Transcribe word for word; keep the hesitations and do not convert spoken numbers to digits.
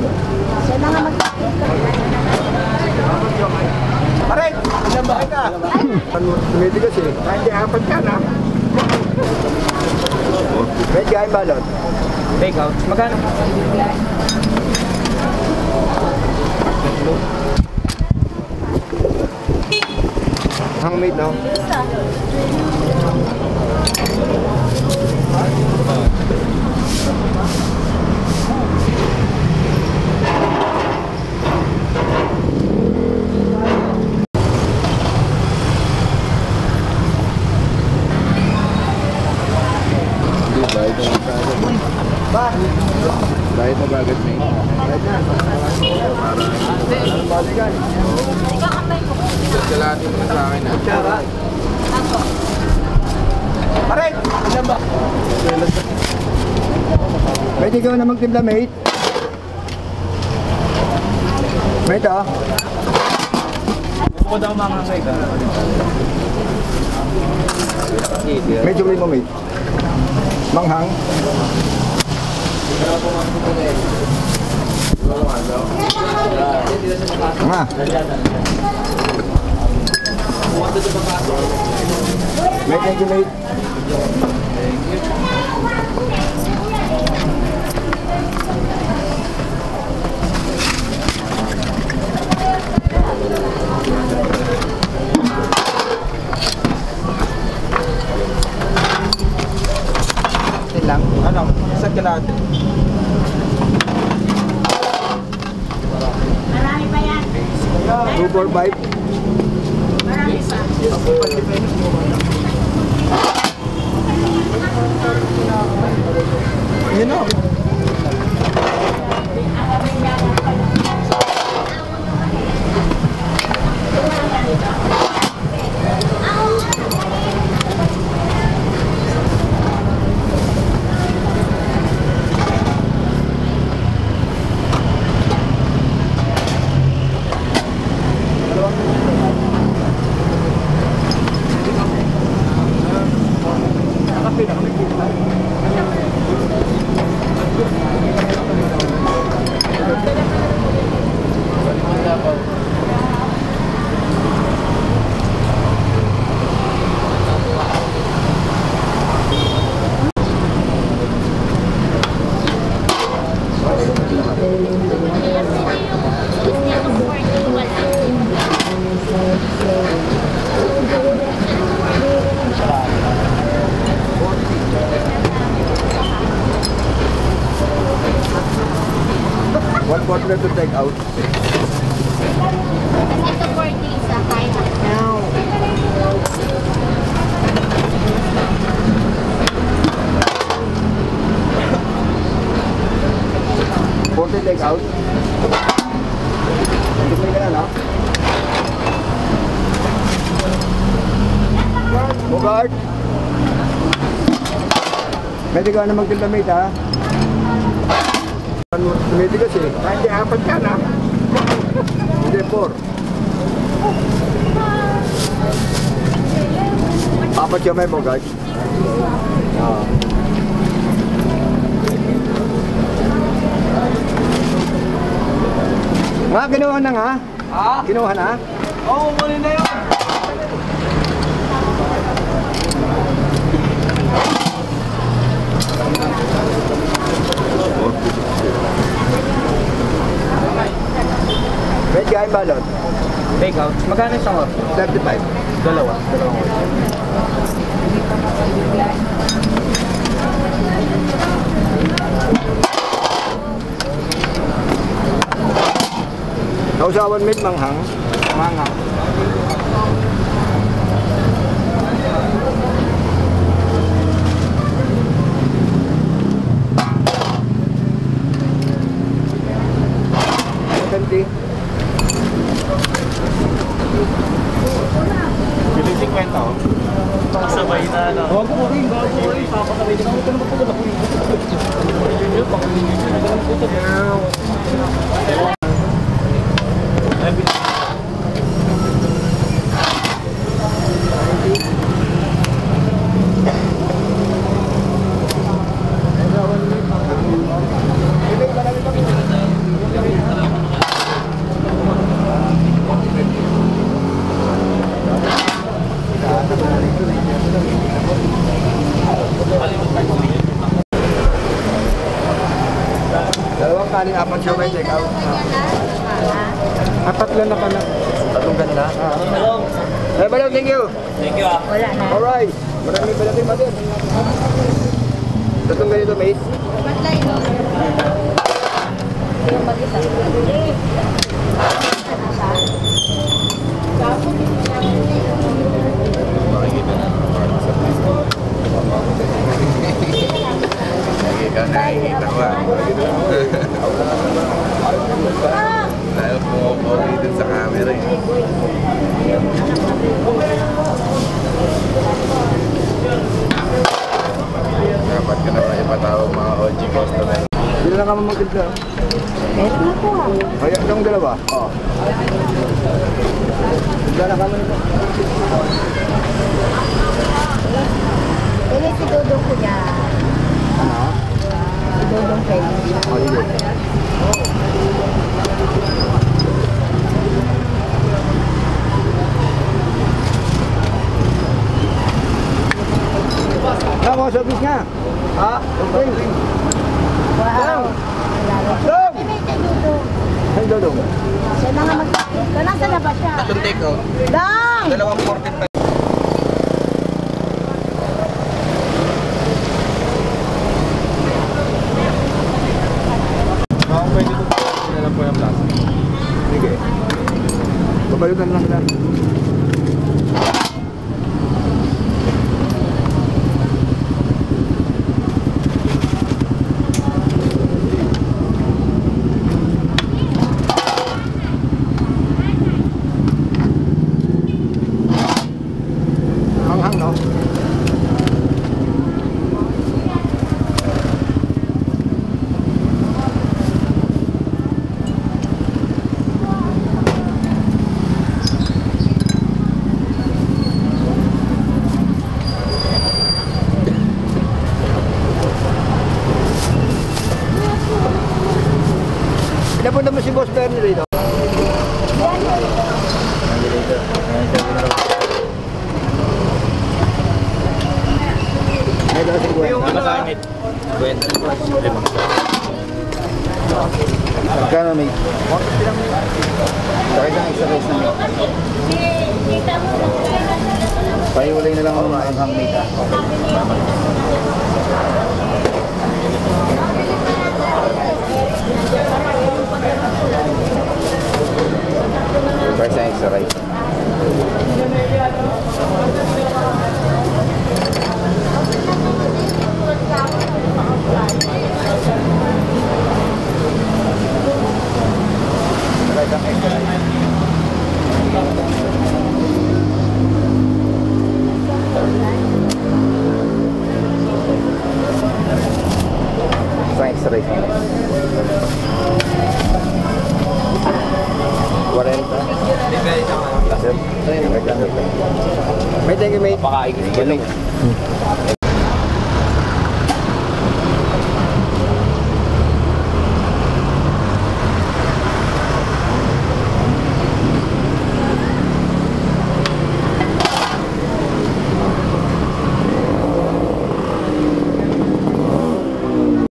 Siya na nga mag-tiktok. Pare, ilan ba ka? Tumitigas eh. Hindi, apat ka na. Medyo ay balot. Take out. Magkano? Handmade, no? Dahil mo bagad na yun. Anong balikan? Kalahati mo na sa akin ha. Tsara. Pare, ilan ba? Pwede ka na magtimpla, mate? Mate, ah? Bukod ako mga kay ka. Medyo rin mo, mate. Manghang. Nga. Mate, thank you, mate. Lang. Ano? Isang kalahati. Marami pa yan. two four five. Marami pa. Yun o. One quarter to take out. Ito forty sa kaya. forty take out. Tumay ka na, no? Bogart. Pwede ka na magtintamate, ha? Tumitigas eh. Hindi, apat ka na. Hindi, four. Apat yung may Bogart. Ah. Nga, kinuha na nga? Ha? Kinuha na? Oo, muli na yun. Medyo ay balot. Take out. Magkano isang or? thirty-five. Dalawa. Dalawang or. Nausawan mid manghang. Manghang. seventy. Biling fifty oh. Pasabay na na. Huwag mo rin. Huwag mo rin. Papasabay na. Huwag ka na magpagod ako. Yun yun. Pakalingin yun. Nagalang puto. Siya may check out. Apat lang na pala. Tatlong ganda. Ay, balaw, thank you. Thank you ah. Wala na. Alright. Maraming balaw din, mother. Tatlong ganito, mate. Matlay. Yung mag-isa. Makikita na. Lagi ka nakikita ko ah. Dahil pumupogi dun sa camera eh. Dapat ka naman ipatawag mga O G customer. Sino lang ka maganda? Eto na po. Kaya lang dalawa? Oo. Dala ka man ito. Ini si Dodong ko niya. Ano? Si Dodong kayo. O, sige. Ah, mga service nga. Ha? Okay. Wow. Dong! Ini si Dodong. Ay, Dodong. Siya na nga mag... Siya na sa labas siya. Tatlong take out. Dong! Dalawang forty-five. Baka pwede ko na lang po yung plastic. Sige. Babayutan lang lang. Hanghang, no? Pinapunta mo si Boss Bernie rito? May dala si Gwen. Tama sa akin, mate. Limang. Magkano may? Bakit ang extra rice na may? Pahiwalay na lang ako ng anghang mate ah. Price ang extra rice. Price ang extra rice. Isang extra rice naman. forty. Sir, may thank you, mate. Pakain ko.